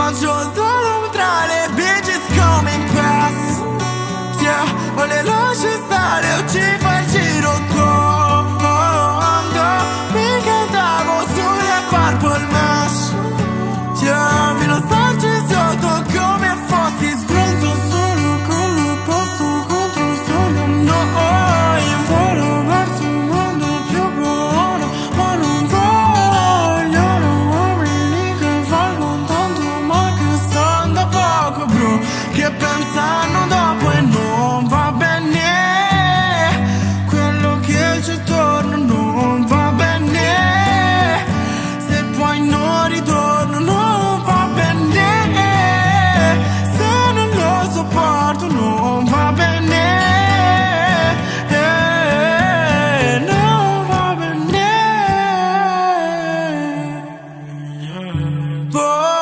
Mangio solo tra le bitches come in pass. Yeah, o le lasci stare o ci fai il giro tondo. Mi cantavo sulle Purple Mash. Yeah, fino a starci sotto come fossi sbronzo solo con l'opposto contro il sole. No, io volo verso un mondo più buono, ma non vogliono uomini che valgono tanto ma che stanno da poco, bro, che pensano dopo e non va bene. Quello che c'è attorno non va bene. Se poi non ritorno non va bene. Se non lo sopporto non va bene. Non va bene.